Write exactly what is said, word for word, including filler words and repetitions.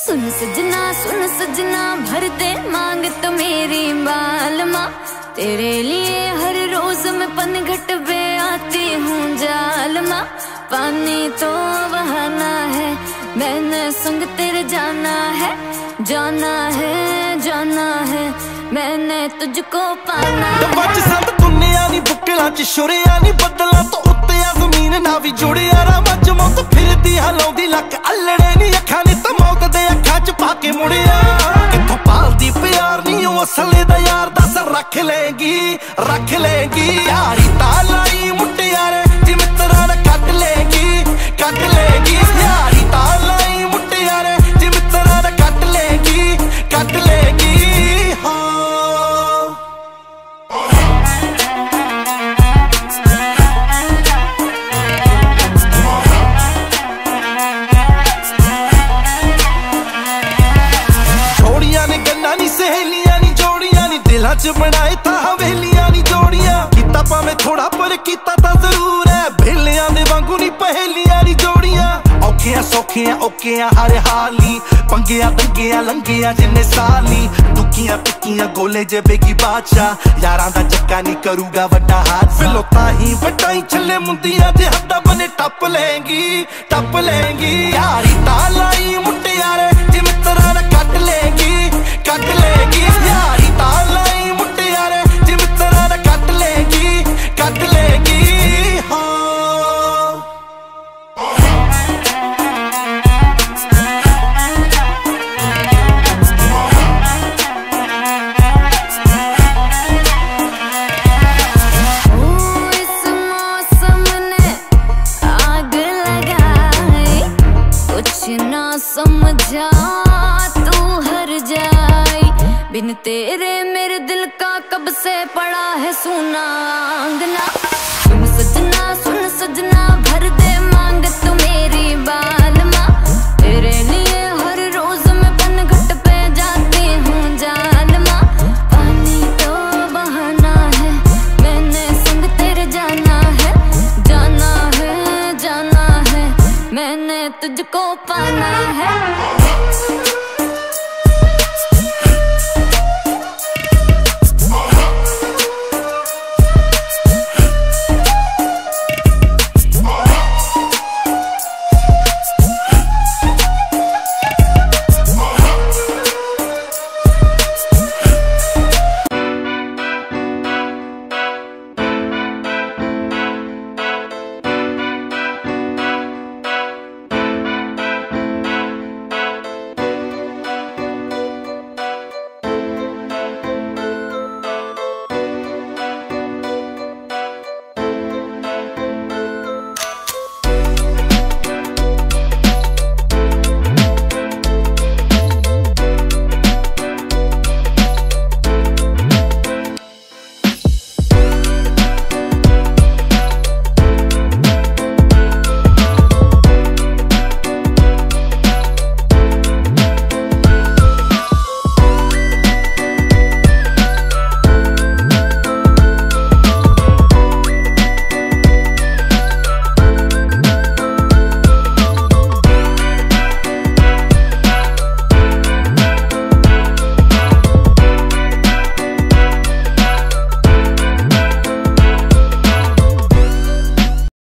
सुन सजना सुन सजना भर दे मांग तो मेरी बालमा, तेरे लिए हर रोज मैं पनघट पे आती हूँ जालमा। पानी तो बहाना है, मैंने संग तेरे जाना है, जाना है जाना है, मैंने तुझको पाना है। बच संद दुनिया नी बुकला च शुरिया नी बदला तो उत्ते आ जमीन ना भी जुड़िया रा मच मौत फिरदी हलाउंदी लक अल्लड़े नी अखां नी तो मौत दे अखां च पाके मुड़िया। किथों पालदी प्यार नी ओ असले दा यार दस रख लेगी रख लेगी। यारी तालाई मुटियारे जी मित्रा दा कट लेगी कट लेगी। यारी तालाई मुटियारे जी मित्रा दा कट लेगी कट लेगी। च बनाए था हवेलियां नी जोड़ियां, कीता भावें थोड़ा पर कीता तां जरूर है। भेलियां दे वांगू नी पहेलियां नी जोड़ियां, औखियां सौखियां औखियां हर हाली, पंगियां दंगियां लंगियां जिन्ने साली। दुखियां टिक्कियां गोले जेबे की बादशाह, यारां दा चक्का नी करूगा वड्डा हादसा। फिलो ताही वड्डाई छले मुंदियां जे हद्दा बने टप लेंगी टप लेंगी। यारी तालाई मुटियारे जी मित्रा दा कट लेंगी कट लेंगी। यारी तालाई समझा तू हर जाई, बिन तेरे मेरे दिल का कब से पड़ा है सूना आंगना।